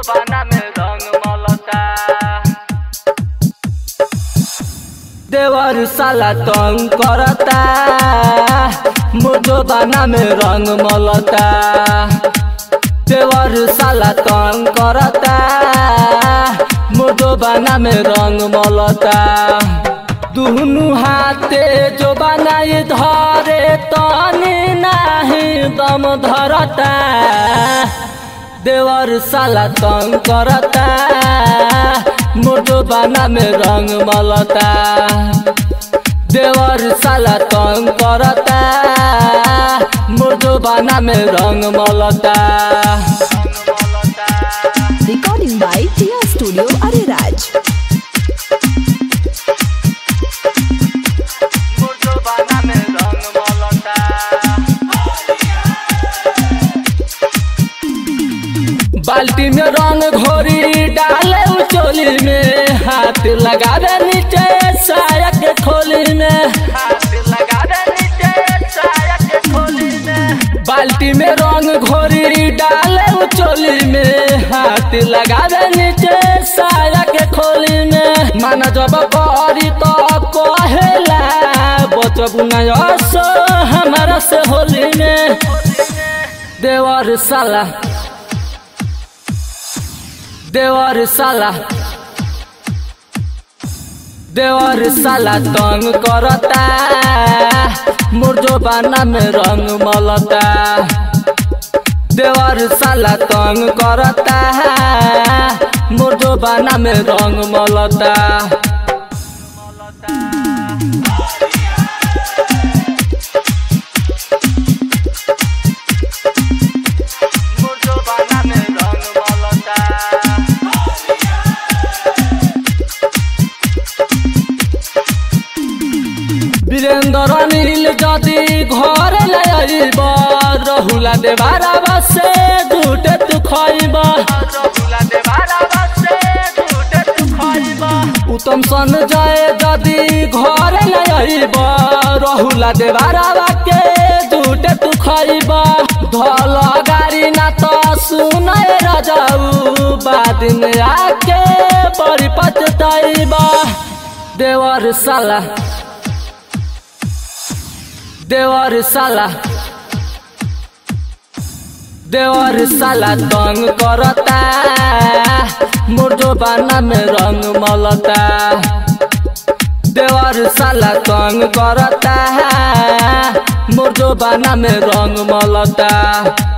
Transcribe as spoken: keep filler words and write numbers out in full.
बाना में रंग मलता। देवर साला तंग करता, मुझो बाना में रंग मलता। देवर साला तंग करता, मुझो बाना में रंग मलता। दुनु हाथे जो बनाई धरे तनी नाही दम धरता। देवर साला तंग करता, मुझो बाना में रंग मलता। देवर साला तंग करता, मुझो बाना में रंग मलता। Recording by Tia Studio Ariraj. मुझो बाना में रंग मलता। बाल्टी में रंग घोरी डाले उचोली में, हाथ लगावे नीचे साया के खोली में। हाथ लगावे नीचे साया के खोली में। बाल्टी में रंग घोरी डाले उचोली में, हाथ लगावे नीचे साया के खोली में। माना जब करी तो कहेला बचबू न सो हमारा से होली में। देवर साला देवर साला देवर साला तंग करता, मुझो बाना में रंग मलता। देवर साला तंग करता, मुझो बाना में रंग मलता। मुझो बाना में रंग मलता। वीरेंद्र नील जदि घर लाइब, रहुला देवारा से झूठे तू खइब। उत्तम संजय जदि घर लाइब, रहुला देवारा के झूठे तू खइब। धल गाड़ी ना तो सुनय रजाऊ, बाद में आके बड़ी पछताइब। देवर साला देवर साला देवर साला तंग करता, मुझो बाना में रंग मलता। देवर साला तंग करता, मुझो बाना में रंग मलता।